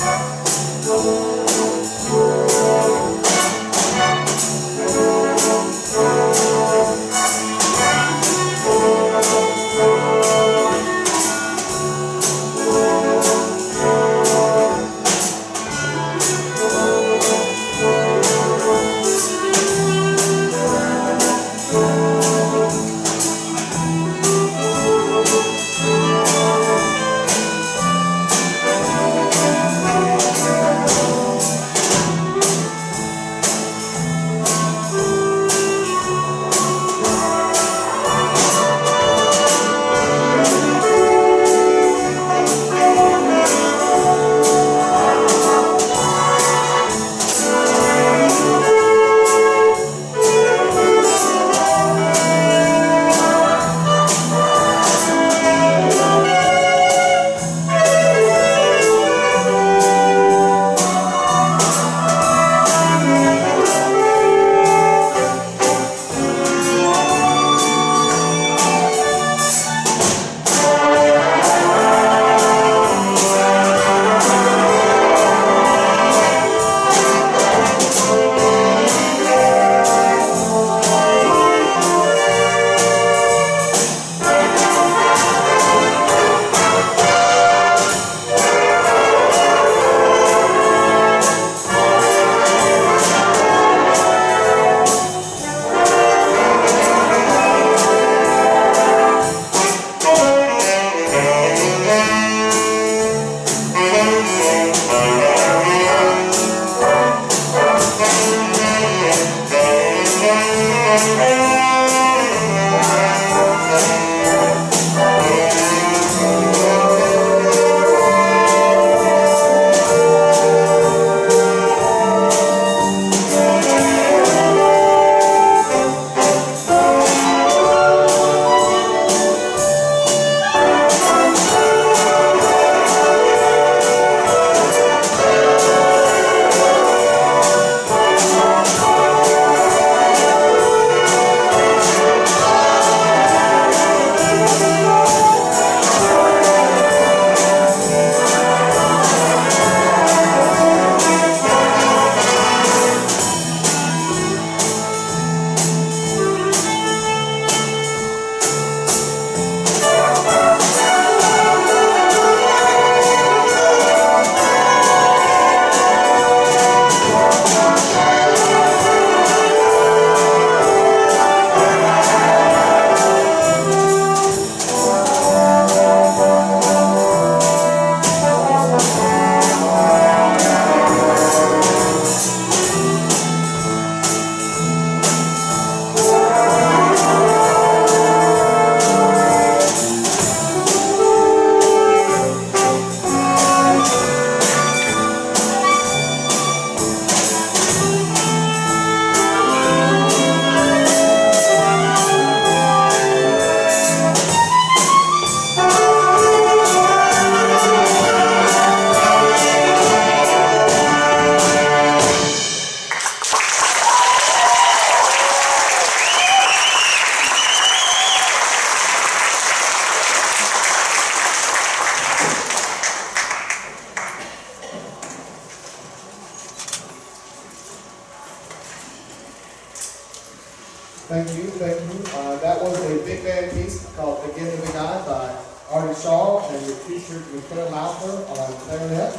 Thank you, thank you. That was a big band piece called Begin to Be God by Artie Shaw, and it featured Lieutenant Laufer on clarinet.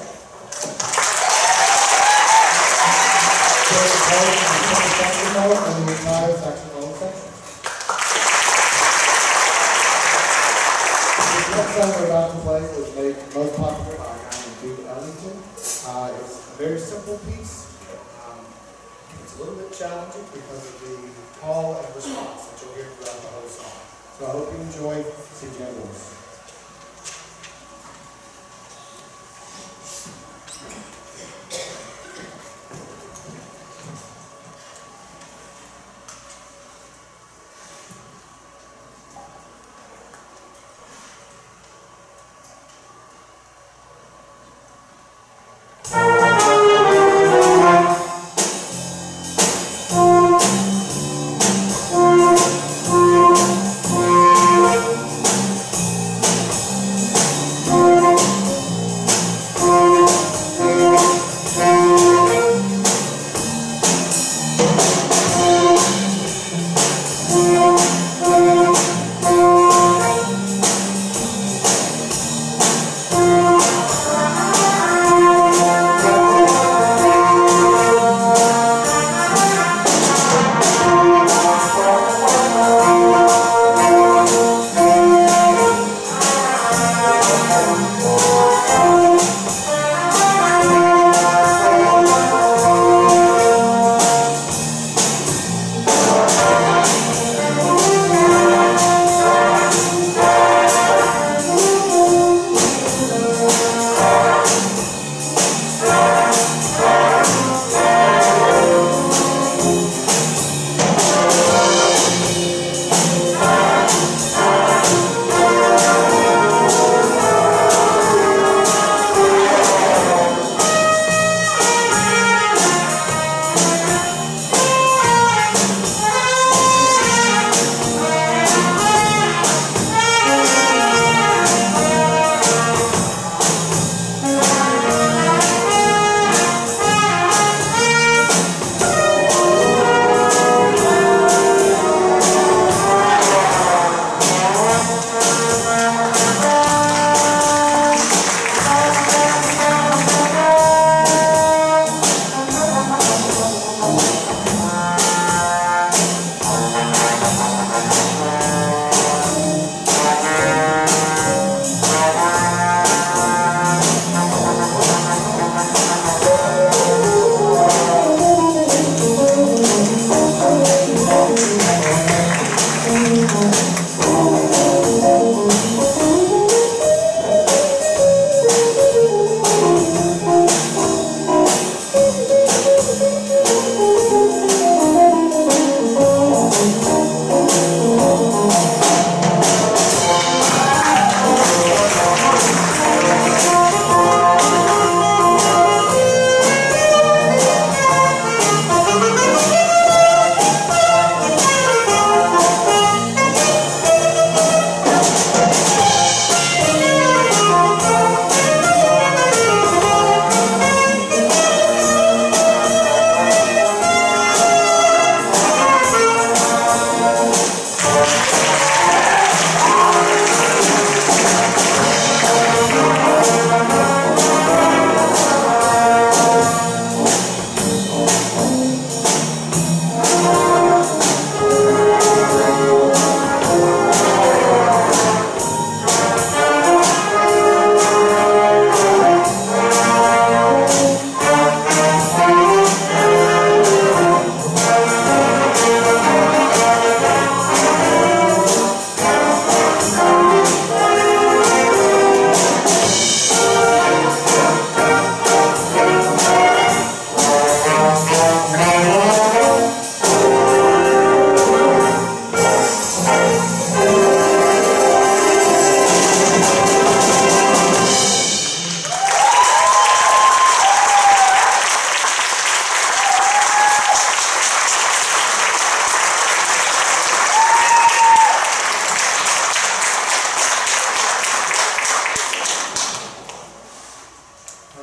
And the entire saxophone section. This next song we're about to play was made most popular by a guy named Duke Ellington. It's a very simple piece. It's a little bit challenging because of the call and response that you'll hear throughout the whole song. So I hope you enjoy C.J. Lewis.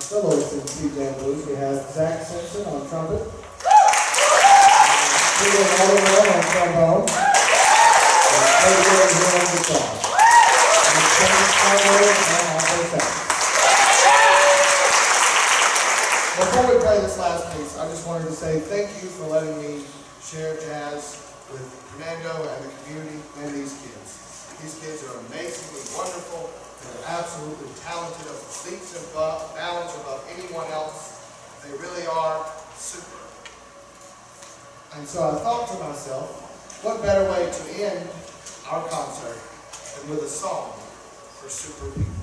soloists in Steve Jam Blues. We have Zach Simpson on trumpet, Peter Waterwell on trombone, and Cody Williams here on guitar. And Kevin Scarborough on alto sax. Before we play this last piece, I just wanted to say thank you for letting me share jazz with Fernando and the community and these kids. These kids are amazingly wonderful. They're absolutely talented, of leaps and bounds above anyone else. They really are super. And so I thought to myself, what better way to end our concert than with a song for super people.